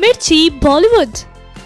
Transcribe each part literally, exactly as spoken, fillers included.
मिर्ची Bollywood.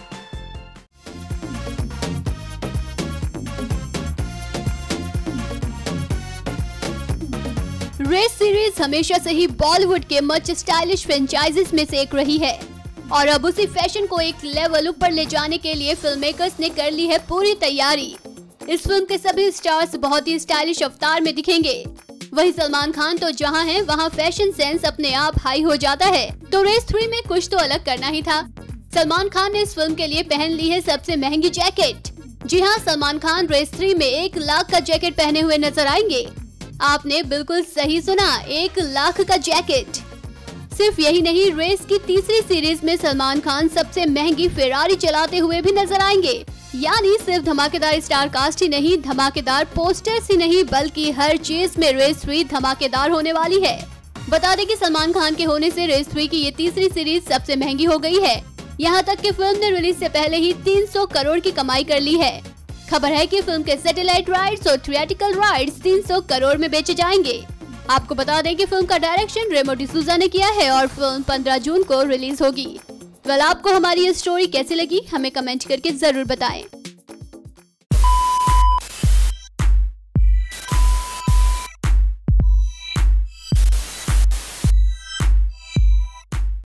Race series हमेशा से ही बॉलीवुड के मच स्टाइलिश फ्रेंचाइजीज में से एक रही है और अब उसी फैशन को एक लेवल ऊपर ले जाने के लिए फिल्म मेकर्स ने कर ली है पूरी तैयारी। इस फिल्म के सभी स्टार्स बहुत ही स्टाइलिश अवतार में दिखेंगे। वहीं सलमान खान तो जहां हैं वहां फैशन सेंस अपने आप हाई हो जाता है, तो रेस थ्री में कुछ तो अलग करना ही था। सलमान खान ने इस फिल्म के लिए पहन ली है सबसे महंगी जैकेट। जी हाँ, सलमान खान रेस थ्री में एक लाख का जैकेट पहने हुए नजर आएंगे। आपने बिल्कुल सही सुना, एक लाख का जैकेट। सिर्फ यही नहीं, रेस की तीसरी सीरीज में सलमान खान सबसे महंगी फेरारी चलाते हुए भी नजर आएंगे। यानी सिर्फ धमाकेदार स्टार कास्ट ही नहीं, धमाकेदार पोस्टर्स ही नहीं, बल्कि हर चीज में रेस थ्री धमाकेदार होने वाली है। बता दें कि सलमान खान के होने से रेस थ्री की ये तीसरी सीरीज सबसे महंगी हो गई है। यहाँ तक कि फिल्म ने रिलीज से पहले ही तीन सौ करोड़ की कमाई कर ली है। खबर है कि फिल्म के सैटेलाइट राइट्स और थिएट्रिकल राइट्स तीन सौ करोड़ में बेचे जाएंगे। आपको बता दें कि फिल्म का डायरेक्शन रेमो डिसूजा ने किया है और फिल्म पंद्रह जून को रिलीज होगी। वेल, आपको हमारी ये स्टोरी कैसी लगी हमें कमेंट करके जरूर बताएं।